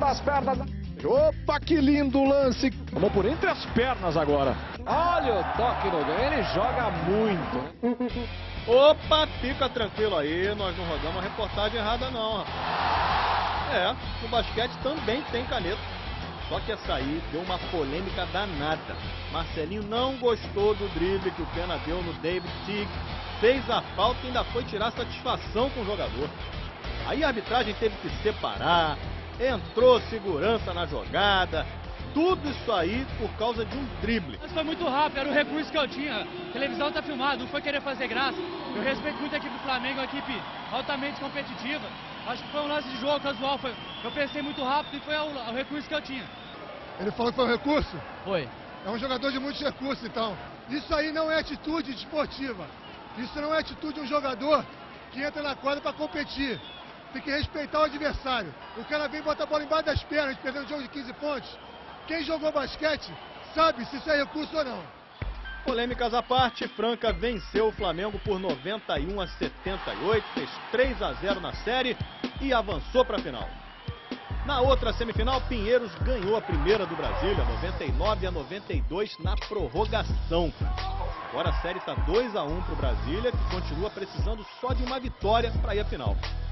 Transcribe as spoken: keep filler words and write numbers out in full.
pelas pernas. Opa, que lindo lance. Vamos por entre as pernas agora. Olha o toque no gol, ele joga muito. Opa, fica tranquilo aí, nós não rodamos a reportagem errada não, rapaz. É, no basquete também tem caneta. Só que essa aí deu uma polêmica danada. Marcelinho não gostou do drible que o Pena deu no David Teague. Fez a falta e ainda foi tirar satisfação com o jogador. Aí a arbitragem teve que separar, entrou segurança na jogada. Tudo isso aí por causa de um drible. Mas foi muito rápido, era o recurso que eu tinha. A televisão tá filmado, não foi querer fazer graça. Eu respeito muito a equipe do Flamengo, uma equipe altamente competitiva. Acho que foi um lance de jogo casual. Foi... Eu pensei muito rápido e foi o, o recurso que eu tinha. Ele falou que foi um recurso? Foi. É um jogador de muitos recursos, então. Isso aí não é atitude esportiva. Isso não é atitude de um jogador que entra na quadra para competir. Tem que respeitar o adversário. O cara vem e bota a bola embaixo das pernas, perdendo um jogo de quinze pontos. Quem jogou basquete sabe se isso é recurso ou não. Polêmicas à parte, Franca venceu o Flamengo por noventa e um a setenta e oito, fez três a zero na série e avançou para a final. Na outra semifinal, Pinheiros ganhou a primeira do Brasília, noventa e nove a noventa e dois na prorrogação. Agora a série está dois a um para o Brasília, que continua precisando só de uma vitória para ir à final.